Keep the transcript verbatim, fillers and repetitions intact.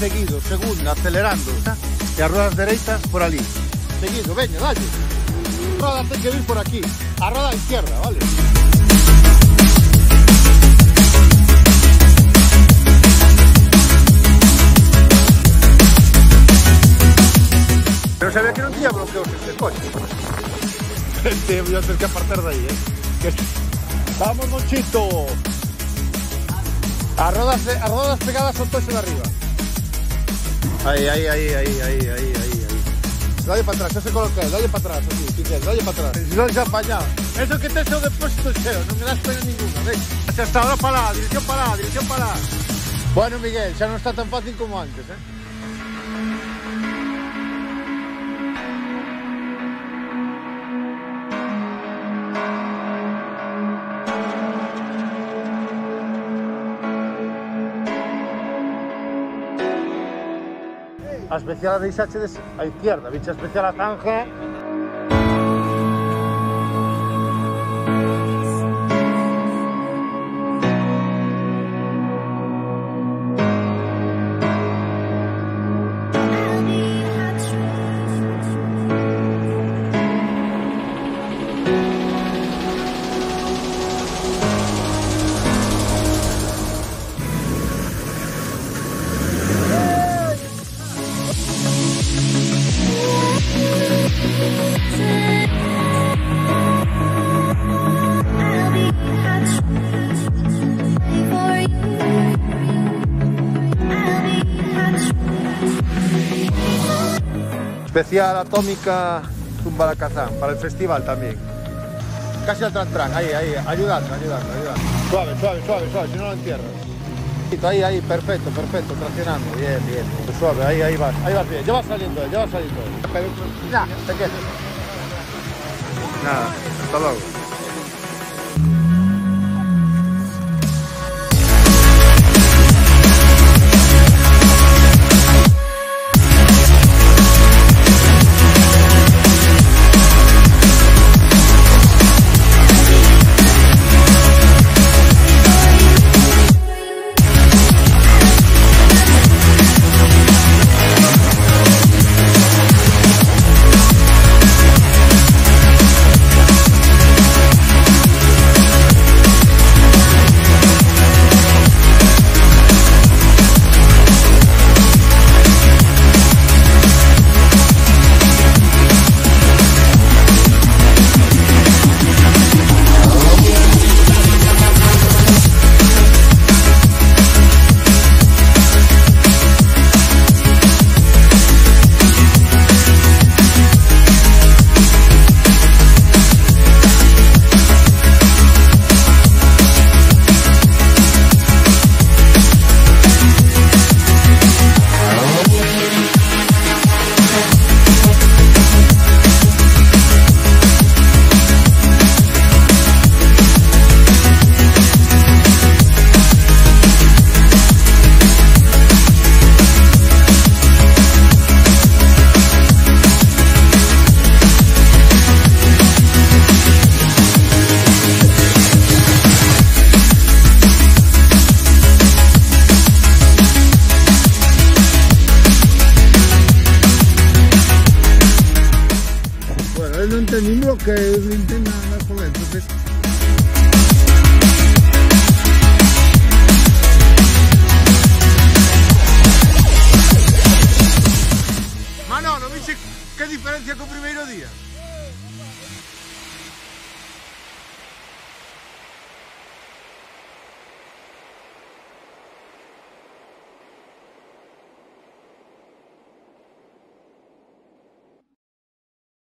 seguido, segunda, acelerando. E as rodas dereitas por ali. Seguido, veña, dalle. A roda ten que vir por aquí. A roda a izquierda, vale? Pero sabía que non tiña bloqueos este coche. Este, voy a ter que apartar de aí, eh. Que... Vamos, Monchito. As rodas, as rodas pegadas ao toxe de arriba. Aí, aí, aí, aí, aí, aí, aí. Dale para atrás, ese coloca, dale para atrás, así, si quieres, dale para atrás. Si no, ya para allá. Eso que te es el depósito cheo, no me das pena ninguna, ¿ves? Hasta ahora para lá, dirección para lá, dirección para lá. Bueno, Miguel, ya no está tan fácil como antes, ¿eh? A especial a deixache a izquierda, bicha especial a zanja. Especial atómica Zumbalacazán, para el festival también. Casi al tran-tran, ahí, ahí, ayudando, ayudando, ayudando. Suave, suave, suave, suave, si no lo entierras. Ahí, ahí, perfecto, perfecto, traccionando, bien, bien. Suave, ahí, ahí vas, ahí vas bien, ya va saliendo él, ya va saliendo él. Ya, te quedas. Nada, hasta luego. No entendí lo que intenta andar por dentro, entonces... Mano, ¿no viste qué diferencia con el primer día?